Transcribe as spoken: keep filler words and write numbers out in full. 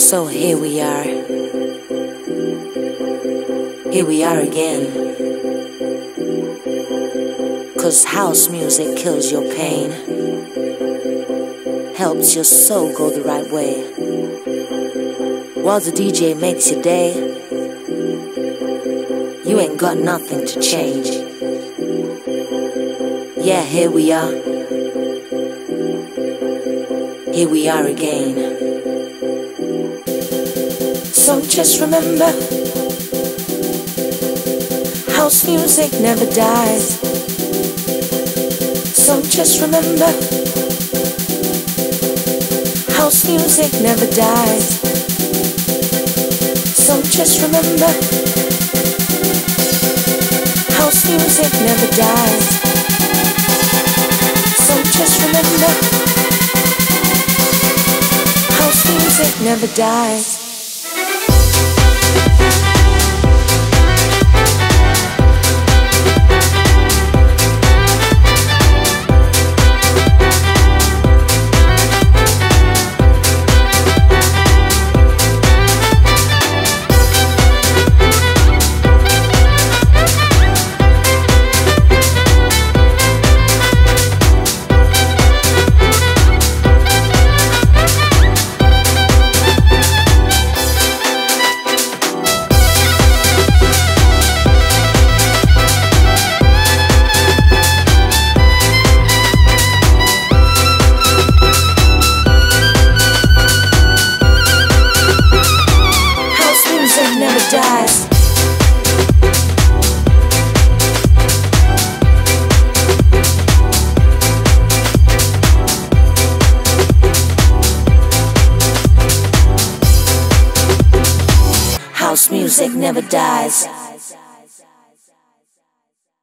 So here we are. Here we are again. 'Cause house music kills your pain, helps your soul go the right way. While the D J makes your day, you ain't got nothing to change. Yeah, here we are. Here we are again. So just remember, house music never dies. So just remember, house music never dies. So just remember, house music never dies. So just remember, house music never dies. House music never dies.